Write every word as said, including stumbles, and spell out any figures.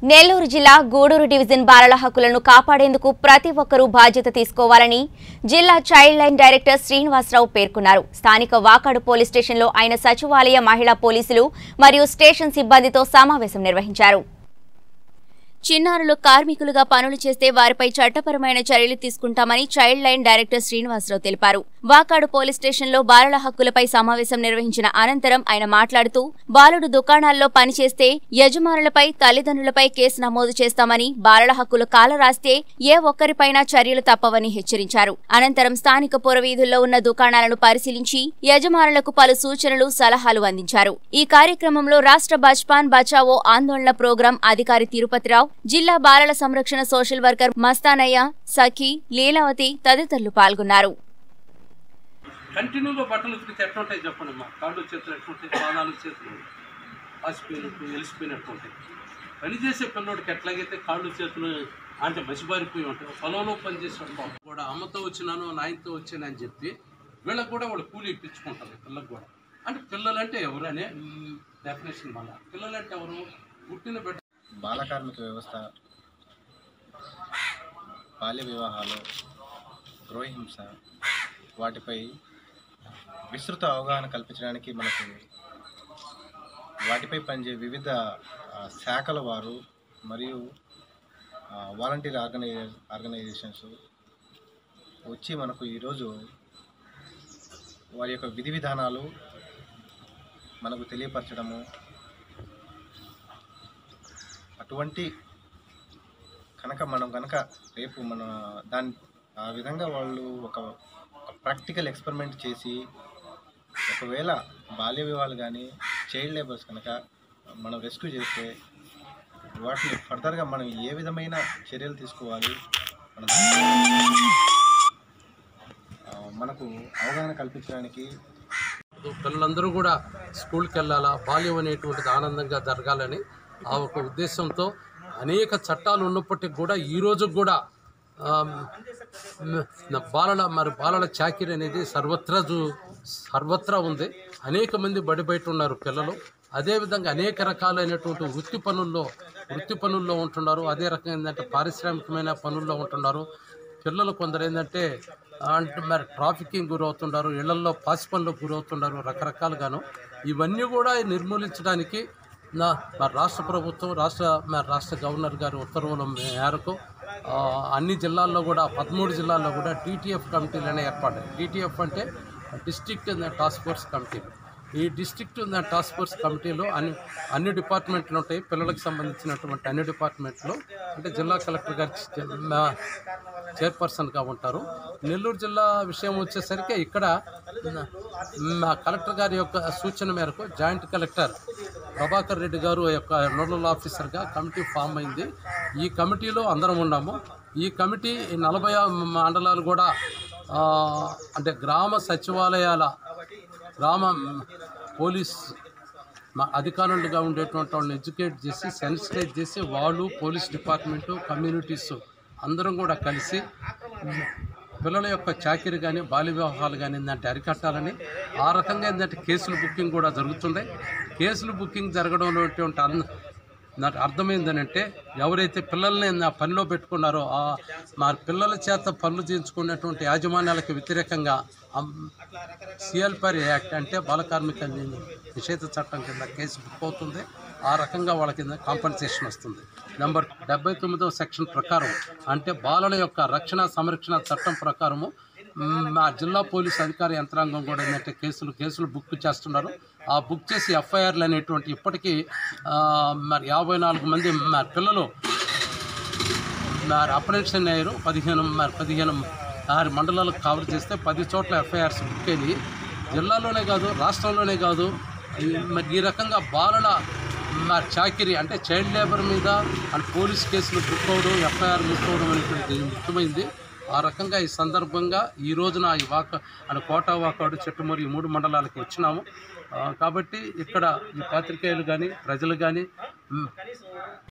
నెల్లూరు జిల్లా గూడూరు డివిజన్ బాలల హక్కులను కాపాడేందుకు ప్రతి ఒక్కరూ బాధ్యత తీసుకోవాలని జిల్లా చైల్డ్ లైన్ డైరెక్టర్ శ్రీనివాసరావు పేర్కొన్నారు. స్థానిక వాకాడు పోలీస్ స్టేషన్లో ఆయన సచివాలయ మహిళా పోలీసులు మరియు స్టేషన్ సిబ్బందితో సమావేశం నిర్వహించారు. చిన్నారులు కార్మికులుగా పనులు చేస్తే వారిపై చట్టపరమైన చర్యలు తీసుకుంటామని చైల్డ్ లైన్ డైరెక్టర్ శ్రీనివాసరావు తెలిపారు. వాకాడు పోలీస్ స్టేషన్లో బాలల హక్కులపై సమావేశం నిర్వహించిన అనంతరం ఆయన మాట్లాడుతూ బాలుడు దుకాణాల్లో పనిచేస్తే యజమానులపై తల్లిదండ్రులపై కేసు నమోదు చేస్తామని, బాలల హక్కులు కాలరాస్తే ఏ ఒక్కరిపైనా చర్యలు తప్పవని హెచ్చరించారు. అనంతరం స్థానిక పురవీధుల్లో ఉన్న దుకాణాలను పరిశీలించి యజమానులకు పలు సూచనలు, సలహాలు అందించారు. ఈ కార్యక్రమంలో రాష్ట్ర బచ్పాన్ బచావో ఆందోళన ప్రోగ్రాం అధికారి తిరుపతిరావు, జిల్లా బాలల సంరక్షణ సోషల్ వర్కర్ మస్తానయ్య, సఖి, లీలావతి తదితరులు పాల్గొన్నారు. కంటిన్యూగా బట్టలు ఉతికితే ఎట్లుంటాయి చెప్పండి అమ్మా. కాళ్ళు చేతులు ఎట్లుంటాయి, పాదాలు చేతులు ఆసిపోయినట్టు వెలిసిపోయినట్టు ఉంటాయి. పనిచేసే పిల్లోడికి ఎట్లాగైతే కాళ్ళు చేతులు అంటే మసిబారిపోయి ఉంటాయి. పొలంలో పనిచేసే కూడా అమ్మతో వచ్చినాను, నాయనతో వచ్చాను అని చెప్పి వీళ్ళకి కూడా వాళ్ళు కూలి ఇప్పించుకుంటారు. పిల్లలకు కూడా అంటే పిల్లలంటే ఎవరు అనే డెఫినేషన్. మళ్ళీ పిల్లలంటే ఎవరు? పుట్టిన బిడ్డ. బాల కార్మిక వ్యవస్థ, బాల్య వివాహాలు, గృహహింస వాటిపై విస్తృత అవగాహన కల్పించడానికి మనకు వాటిపై పనిచేసే వివిధ శాఖల వారు మరియు వాలంటీర్ ఆర్గనైజ ఆర్గనైజేషన్స్ వచ్చి మనకు ఈరోజు వారి యొక్క విధి విధానాలు మనకు తెలియపరచడము, అటువంటి కనుక మనం కనుక రేపు మన దాని ఆ విధంగా వాళ్ళు ఒక ప్రాక్టికల్ ఎక్స్పెరిమెంట్ చేసి ఒకవేళ బాల్య వివాహాలు కానీ చైల్డ్ లేబర్స్ కనుక మనం రెస్క్యూ చేస్తే వాటిని ఫర్దర్గా మనం ఏ విధమైన చర్యలు తీసుకోవాలి మన మనకు అవగాహన కల్పించడానికి. పిల్లలందరూ కూడా స్కూల్కి వెళ్ళాలా, బాల్యం అనేటువంటిది ఆనందంగా జరగాలని ఆ ఒక ఉద్దేశంతో అనేక చట్టాలు ఉన్నప్పటికీ కూడా ఈరోజు కూడా బాలల మరి బాలల చాకిరీ అనేది సర్వత్రా సర్వత్రా ఉంది. అనేక మంది బడి బయట ఉన్నారు పిల్లలు. అదేవిధంగా అనేక రకాలైనటువంటి వృత్తి పనుల్లో వృత్తి పనుల్లో ఉంటున్నారు. అదే రకంగా ఏంటంటే పారిశ్రామికమైన పనుల్లో ఉంటున్నారు పిల్లలు. కొందరు ఏంటంటే అంటే మరి ట్రాఫికింగ్ గురవుతున్నారు, ఇళ్లల్లో పాసి పనులకు గురవుతున్నారు, రకరకాలుగాను. ఇవన్నీ కూడా నిర్మూలించడానికి నా మరి రాష్ట్ర ప్రభుత్వం, రాష్ట్ర మరి రాష్ట్ర గవర్నర్ గారి ఉత్తర్వుల మేరకు అన్ని జిల్లాల్లో కూడా పదమూడు జిల్లాల్లో కూడా టీటీఎఫ్ కమిటీలనే ఏర్పాటు. టీటీఎఫ్ అంటే డిస్ట్రిక్ట్ టాస్క్ ఫోర్స్ కమిటీలు. ఈ డిస్ట్రిక్ట్ టాస్క్ ఫోర్స్ కమిటీలో అన్ని అన్ని డిపార్ట్మెంట్లు ఉంటాయి. పిల్లలకు సంబంధించినటువంటి అన్ని డిపార్ట్మెంట్లు అంటే జిల్లా కలెక్టర్ గారి చైర్పర్సన్గా ఉంటారు. నెల్లూరు జిల్లా విషయం వచ్చేసరికి ఇక్కడ కలెక్టర్ గారి యొక్క సూచన మేరకు జాయింట్ కలెక్టర్ ప్రభాకర్ రెడ్డి గారు యొక్క నోడల్ ఆఫీసర్గా కమిటీ ఫామ్ అయింది. ఈ కమిటీలో అందరం ఉన్నాము. ఈ కమిటీ నలభై మండలాలు కూడా అంటే గ్రామ సచివాలయాల, గ్రామ పోలీస్ అధికారులుగా ఉండేటువంటి వాళ్ళని ఎడ్యుకేట్ చేసి సెన్సిటైజ్ చేసి వాళ్ళు పోలీస్ డిపార్ట్మెంటు, కమ్యూనిటీస్ అందరం కూడా కలిసి పిల్లల యొక్క చాకిరీ కానీ బాల్య వివాహాలు కానీ ఏంటంటే అరికట్టాలని ఆ రకంగా ఏంటంటే కేసులు బుకింగ్ కూడా జరుగుతుండే. కేసులు బుకింగ్ జరగడంలో నాకు అర్థమైందనంటే ఎవరైతే పిల్లల్ని నా పనిలో పెట్టుకున్నారో ఆ మా పిల్లల చేత పనులు చేయించుకున్నటువంటి యాజమాన్యాలకు వ్యతిరేకంగా సిఎల్పర్ యాక్ట్ అంటే బాల కార్మిక నిషేధ చట్టం కింద కేసు బుక్ అవుతుంది. ఆ రకంగా వాళ్ళ కింద కాంపన్సేషన్ వస్తుంది. నెంబర్ డెబ్బై తొమ్మిదవ సెక్షన్ ప్రకారం అంటే బాలల యొక్క రక్షణ సంరక్షణ చట్టం ప్రకారము మా జిల్లా పోలీసు అధికార యంత్రాంగం కూడా ఏంటంటే కేసులు కేసులు బుక్ చేస్తున్నారు. ఆ బుక్ చేసి ఎఫ్ఐఆర్లు అనేటువంటి ఇప్పటికీ మరి యాభై నాలుగు మంది మరి పిల్లలు మరి అప్రెంటిషన్ అయ్యారు. పదిహేను మరి పదిహేను ఆరు మండలాలకు కవర్ చేస్తే పది చోట్ల ఎఫ్ఐఆర్స్ బుక్ అయ్యి జిల్లాలోనే కాదు రాష్ట్రంలోనే కాదు మరి ఈ రకంగా బాలల మరి చాకిరీ అంటే చైల్డ్ లేబర్ మీద అండ్ పోలీస్ కేసులు బుక్ అవ్వడం, ఎఫ్ఐఆర్ బుక్ అవ్వడం అనేటువంటి ముఖ్యమైనది. ఆ రకంగా ఈ సందర్భంగా ఈ రోజున ఈ వాక అని కోట, వాకాడు, చెట్టుమూరు ఈ మూడు మండలాలకు వచ్చినాము. కాబట్టి ఇక్కడ ఈ పాత్రికేయులు కానీ ప్రజలు కానీ